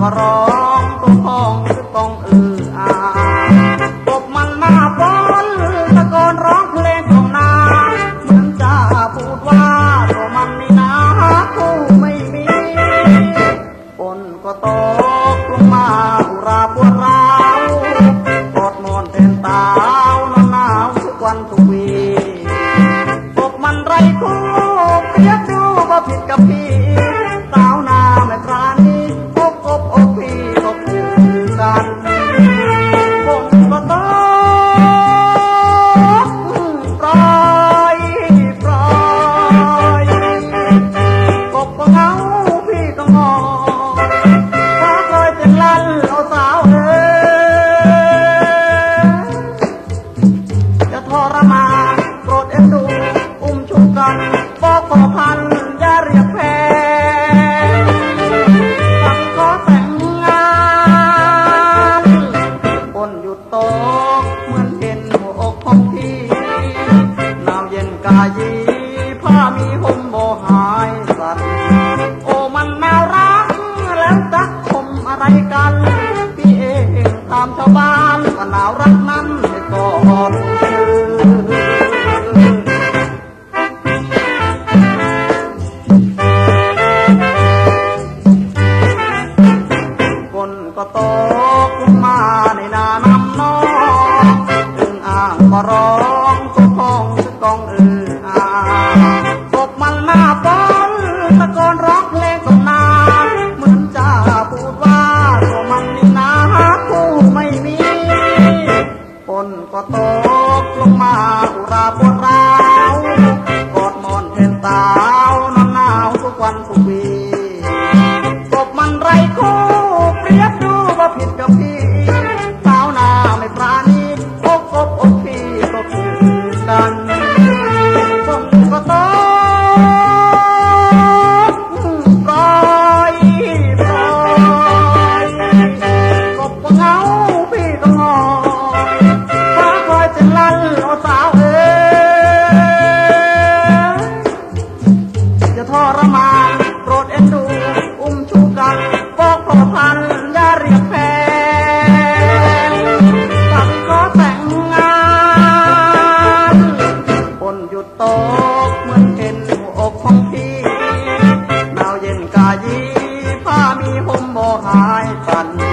ก็ร้องตัวพองคือกองอากบมันมาป้อนตะโกนร้องเพลงของนาเหมือนจะพูดว่าตัวมันนี่นะคู่ไม่มีฝนก็ตกลงมาอุราปวดร้าวกอดมอนแทนตาวนอนหนาวทุกวันทุกวีกบมันไรคู่เปรียบดูว่าผิดกับพี่สาวนาไม่ปราณีอกพี่ก็คือกันฝนก็ตกปล่อยกบก็เหงาพี่ก็งอถ้าเคยเป็นลั่นเอาสาวจะทรมานโปรดเอ็นดูอุ้มชุบกันบอกขอพันอย่าเรียกแพ้ตกเหมือนเห็นหัวอกของพี่หนาวเย็นกายีผ้ามีห่มโบหายสั่นโอ้มันน่ารักแล้วจักคมอะไรกันพี่เองตามชาวบ้านว่าหนาวรักนั้นให้กอดฝนก็ตกลงมาในนาน้ำนองอึ่งอ่างก็ร้องตัวพองคือกองกบมันหน้าป้อนตะโกนร้องเพลงของนาเหมือนจะพูดว่าตัวมันนี่นะคู่ไม่มีฝนก็ตกลงมาอุราปวดร้าวกอดมอนแทนตาวนอนหนาวทุกวันทุกวีกบมันไรคู่เปรียบดูว่าผิดกับพี่สาวนาไม่ปราณีอกพี่ก็คือกันฝนก็ตกปล่อยกบก็เหงาพี่ก็งอฟ้าคอยเป็นลั่นโอสาวจะทรมานโปรดเอ็นดูอุ้มชูกันบอกขอพันอย่าเรียกแพ้กับขอแต่งงานฝนหยุดตกเหมือนเห็นหัวอกของพี่หนาวเย็นกายีผ้ามีห่มโบหายสั่น